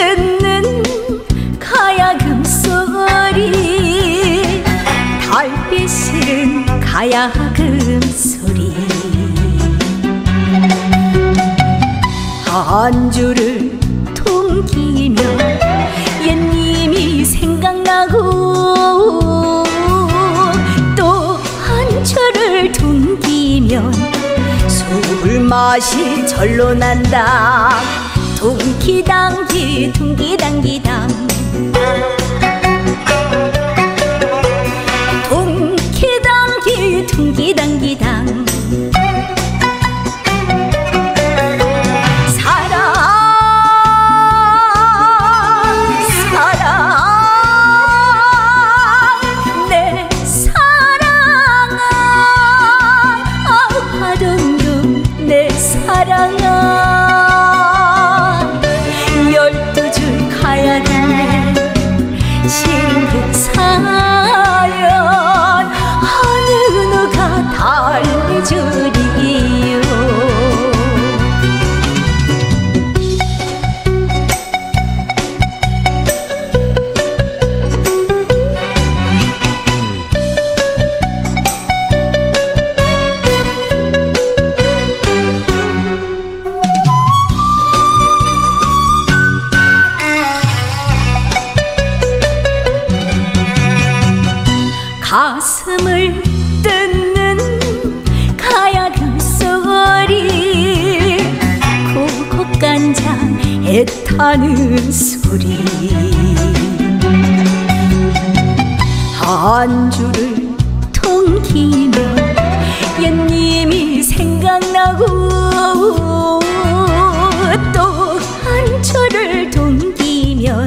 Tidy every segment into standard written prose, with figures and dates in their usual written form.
듣는 가야금 소리, 달빛은 가야금 소리. 한 줄을 통기며 옛님이 생각나고, 또 한 줄을 통기면 술맛이 절로 난다. 둥기당기 둥기당기당, 둥기당기 둥기당기당. 사랑아, 12줄 가야금에 실은 사연, 어느 누가 달래주리요. 가슴을 뜯는 가야금 소리, 고곡간장 애타는 소리. 한 줄을 통기면 옛님이 생각나고, 또 한 줄을 통기면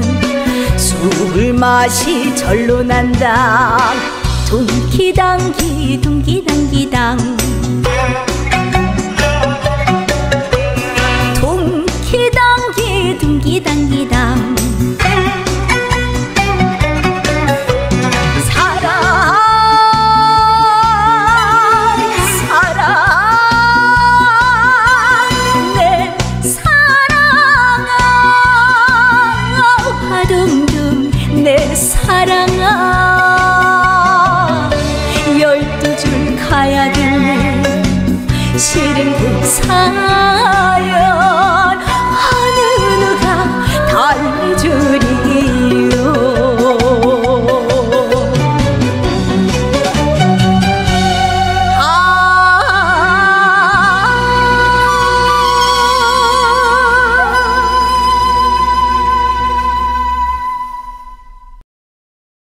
술맛이 절로 난다. 둥기당기 둥기당기당.